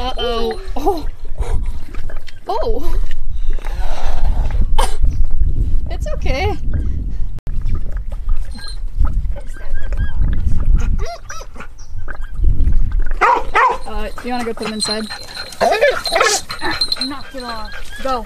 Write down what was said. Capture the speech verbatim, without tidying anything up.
Uh-oh. Oh. Oh. It's okay. Uh, you wanna go put them inside? Knock it off. Go.